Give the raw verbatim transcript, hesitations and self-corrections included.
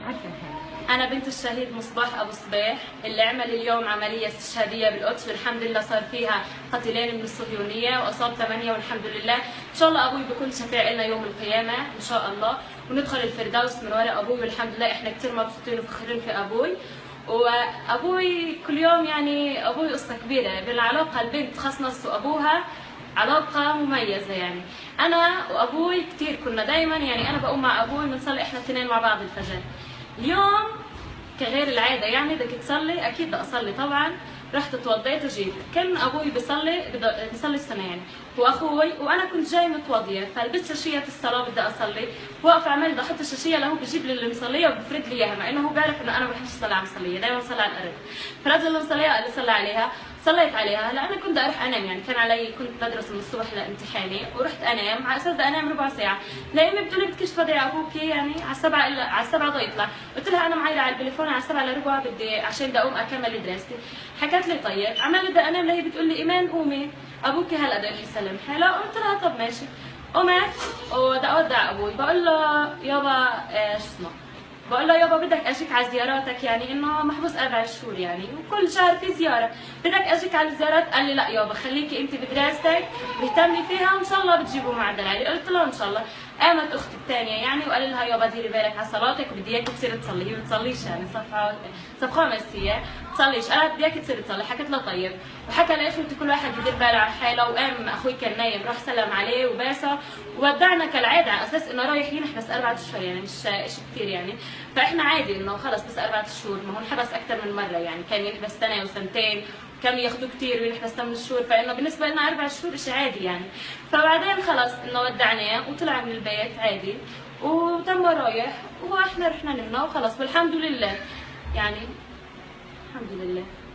عارفة. أنا بنت الشهيد مصباح أبو صبيح اللي عمل اليوم عملية استشهادية بالقدس، والحمد لله صار فيها قتيلين من الصهيونية وأصاب ثمانية والحمد لله. إن شاء الله أبوي بيكون شفيع لنا يوم القيامة إن شاء الله، وندخل الفردوس من وراء أبوي، والحمد لله إحنا كثير مبسوطين وفخورين في أبوي. وأبوي كل يوم يعني أبوي قصة كبيرة بالعلاقة البنت خاص نص وأبوها، علاقة مميزة يعني. أنا وأبوي كثير كنا دايما يعني أنا بقوم مع أبوي بنصلي إحنا الاثنين مع بعض الفجر. اليوم كغير العاده يعني بدك تصلي، اكيد بدي اصلي طبعا. رحت اتوضيت وجيت، كان ابوي بيصلي بيصلي السنه يعني واخوي، وانا كنت جاي متوضيه، فلبست شاشيه الصلاه بدي اصلي، واقفه عمال بدي احط الشاشيه لهو بجيب لي اللي مصليه وبفرد لي اياها، مع انه هو بيعرف انه انا ما بحبش اصلي على المصليه، دائما بصلي على الارض. فرد اللي مصليها قال لي صلي عليها، صليت عليها. هلا انا كنت اروح انام يعني كان علي كنت بدرس من الصبح لامتحاني، ورحت انام على اساس بدي انام ربع ساعه، لامي بتقول لي بدكيش تفضي ابوكي يعني على السبعه الا على السبعه ضي يطلع، قلت لها انا معي على التليفون على السبعه الا ربع بدي عشان بدي اقوم اكمل دراستي. حكت لي طيب، عمال بدي انام لهي بتقول لي ايمان قومي ابوكي هلا بده يروح يسلم حاله، قلت لها طب ماشي. قمت وبدي اودع ابوي، بقول له يابا ايش اسمه بقول له يابا بدك اجيك على زياراتك، يعني انه محبوس اربع شهور يعني وكل شهر في زياره، بدك اجيك على الزيارات؟ قال لي لا يابا خليكي انت بدراستك واهتمي فيها وان شاء الله بتجيبوا معدل عالي. قلت له ان شاء الله. قامت اختي الثانيه يعني وقال لها يابا ديري بالك على صلاتك وبدي اياك تصيري تصلي، هي ما بتصليش يعني صف صف خامس هي تصليش، قالت بدي اياك تصيري تصلي. حكت له طيب، وحكى لاخوتي كل واحد يدير باله على حاله، وقام اخوي كان نايم راح سلم عليه وباسه، وودعنا كالعاده على اساس انه رايح ينحبس اربع اشهر يعني مش شيء كثير يعني، فاحنا عادي انه خلص بس اربع شهور، ما هو انحبس اكثر من مره يعني كان ينحبس سنه وسنتين، كم ياخذوا كثير وينحبس ثمان شهور، فانه بالنسبه لنا اربع شهور شيء عادي يعني. فبعدين خلص انه ودعناه وطلع من البيت عادي وتم رايح، واحنا رحنا نمنا وخلص والحمد لله يعني الحمد لله.